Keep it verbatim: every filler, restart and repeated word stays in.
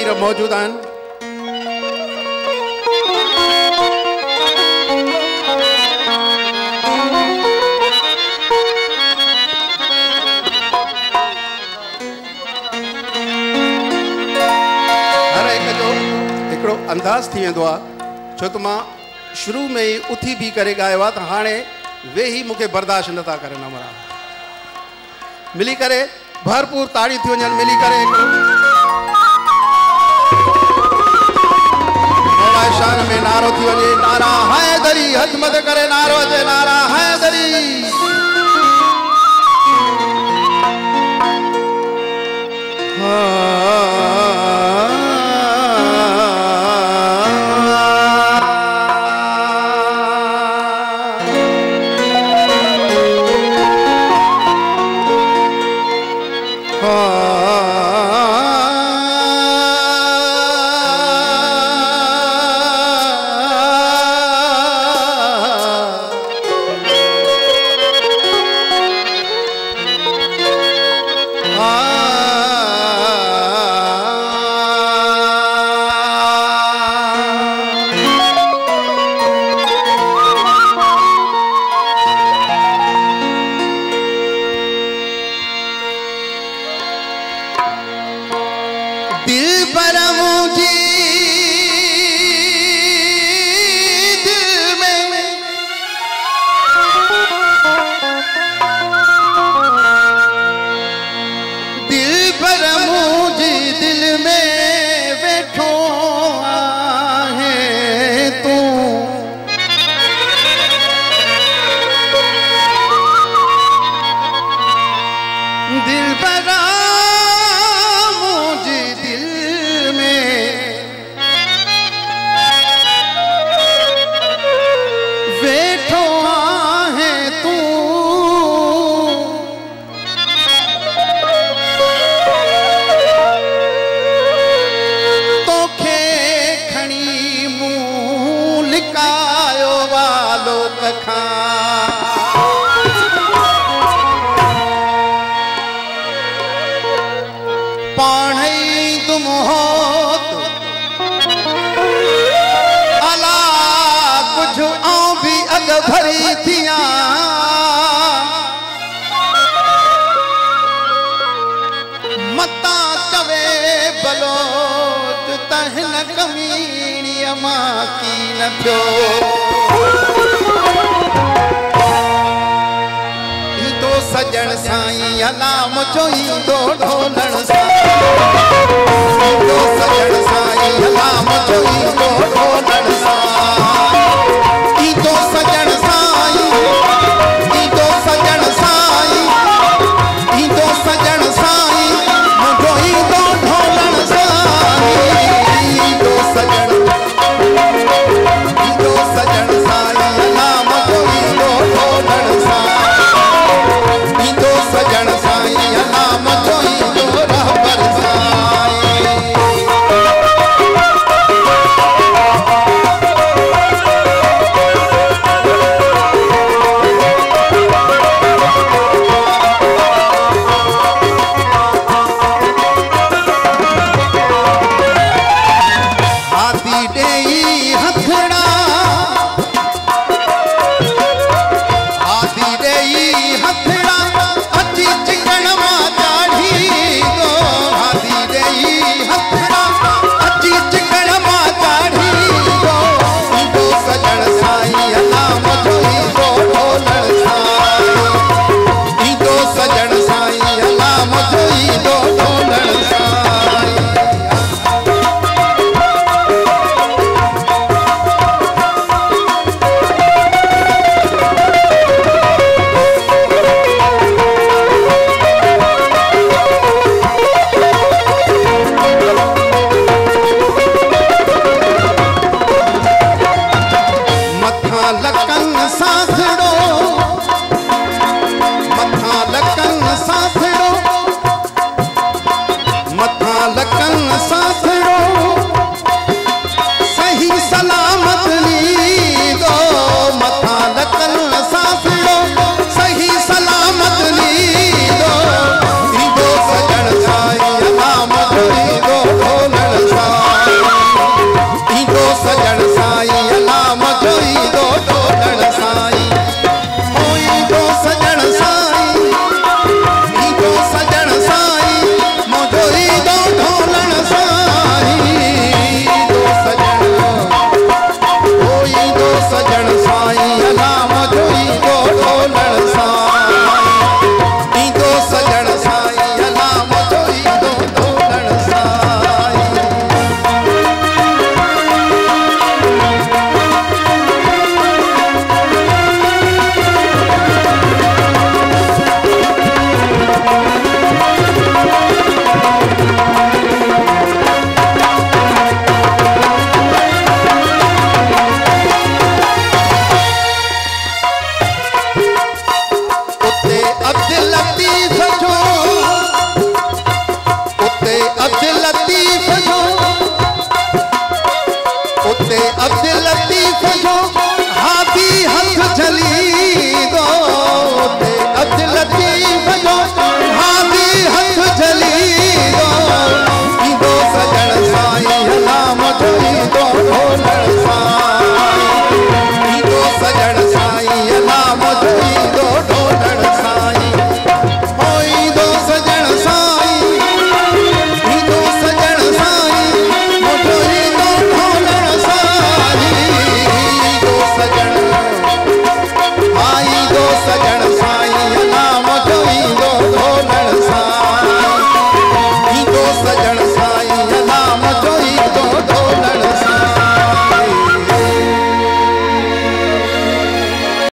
हींअर मौजूद आहिनि। हर हिक जो हिकिड़ो अंदाज़ थी वेंदो आहे, छो त मां शुरू में ही उथी भी करे गायो आहे, त हाणे वेही मूंखे बर्दाश्त नथा करे नमरा। मिली करे भरपूर ताड़ी थी वञनि, मिली करे शान में नारो थी वञे, नारा हैदरी, हथ मत करे नारो अचे, नारा हैदरी। सजन साईं अला मुझो ईंदो ढोलण साईं, ईंदो सजन साईं अला मुझो ईंदो ढोलण साईं, ईंदो सजन साईं, ईंदो सजन साईं, ईंदो सजन साईं मुझो ईंदो ढोलण साईं, ईंदो सजन, ईंदो सजन साईं अला मुझो ईंदो ढोलण साईं, ईंदो सजन साईं अला मुझो ईंदो रहबर साईं। आदि डेई हथड़ा, आदि डेई हथड़ा अची चिकन मां चाढ़ी दो, आदि डेई हथड़ा अची चिकन मां चाढ़ी दो, ईंदो सजन साईं अला मुझो ईंदो ढोलण साईं, ईंदो सजन साईं अला मुझो ईंदो ढोलण साईं। मथा लकन साथड़ो, मथा लकन साथड़ो, मथा लकन सा